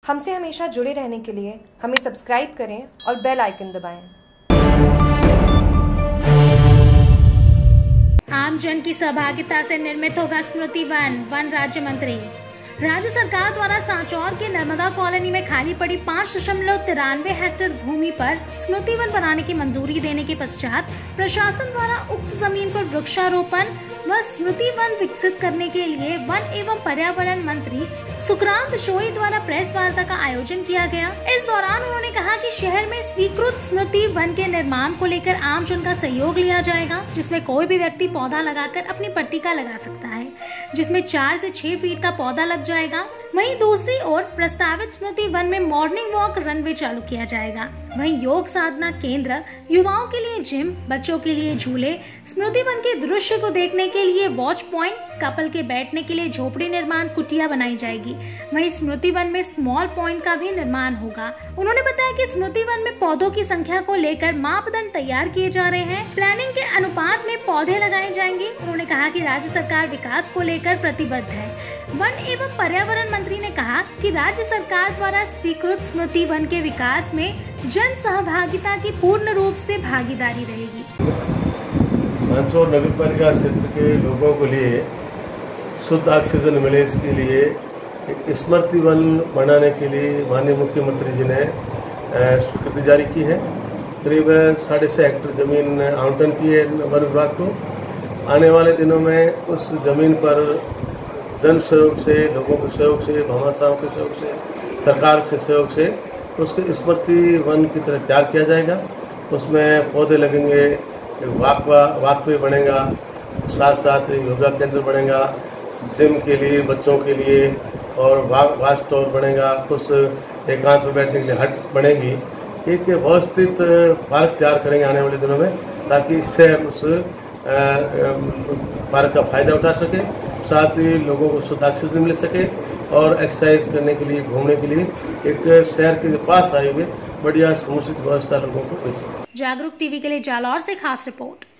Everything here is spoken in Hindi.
हमसे हमेशा जुड़े रहने के लिए हमें सब्सक्राइब करें और बेल आइकन दबाएं। आम जन की सहभागिता से निर्मित होगा स्मृति वन राज्य मंत्री। राज्य सरकार द्वारा सांचौर के नर्मदा कॉलोनी में खाली पड़ी 5.93 हेक्टेयर भूमि पर स्मृति वन बनाने की मंजूरी देने के पश्चात प्रशासन द्वारा उक्त जमीन पर वृक्षारोपण व स्मृति वन विकसित करने के लिए वन एवं पर्यावरण मंत्री सुखराम बिशोई द्वारा प्रेस वार्ता का आयोजन किया गया। इस दौरान उन्होंने कहा कि शहर में स्वीकृत स्मृति वन के निर्माण को लेकर आम जन का सहयोग लिया जाएगा, जिसमें कोई भी व्यक्ति पौधा लगाकर अपनी पट्टिका लगा सकता है, जिसमें 4 से 6 फीट का पौधा लग जाएगा। वहीं दूसरी ओर प्रस्तावित स्मृति वन में मॉर्निंग वॉक रनवे चालू किया जाएगा। वहीं योग साधना केंद्र, युवाओं के लिए जिम, बच्चों के लिए झूले, स्मृति वन के दृश्य को देखने के लिए वॉच पॉइंट, कपल के बैठने के लिए झोपड़ी निर्माण कुटिया बनाई जाएगी। वहीं स्मृति वन में स्मॉल पॉइंट का भी निर्माण होगा। उन्होंने बताया कि स्मृति वन में पौधों की संख्या को लेकर मापदंड तैयार किए जा रहे हैं। प्लानिंग के अनुपात में पौधे लगाए जाएंगे। उन्होंने कहा कि राज्य सरकार विकास को लेकर प्रतिबद्ध है। वन एवं पर्यावरण मंत्री ने कहा कि राज्य सरकार द्वारा स्वीकृत स्मृति वन के विकास में जन सहभागिता की पूर्ण रूप से भागीदारी रहेगी। सांचौर नगर पालिका क्षेत्र के लोगों के लिए शुद्ध ऑक्सीजन मिले, इसके लिए स्मृति वन बनाने के लिए माननीय मुख्यमंत्री जी ने स्वीकृति जारी की है। करीब 6.5 हेक्टेयर जमीन आवंटन की है वन विभाग को। आने वाले दिनों में उस जमीन पर जन सहयोग से, लोगों के सहयोग से, भामाशाहों के सहयोग से, सरकार के सहयोग से उसको स्मृति वन की तरह तैयार किया जाएगा। उसमें पौधे लगेंगे, वॉकवे बनेगा, साथ साथ योगा केंद्र बनेगा, जिम के लिए, बच्चों के लिए, और वाच टावर बनेगा, कुछ एकांत में बैठने के लिए हट बनेगी। एक व्यवस्थित पार्क तैयार करेंगे आने वाले दिनों में, ताकि शहर उस पार्क का फायदा उठा सके, साथ ही लोगों को शुद्ध ऑक्सीजन मिल सके और एक्सरसाइज करने के लिए, घूमने के लिए एक शहर के पास आए हुए बढ़िया समुचित व्यवस्था लोगों को मिल सके। जागरूक टीवी के लिए जालौर से खास रिपोर्ट।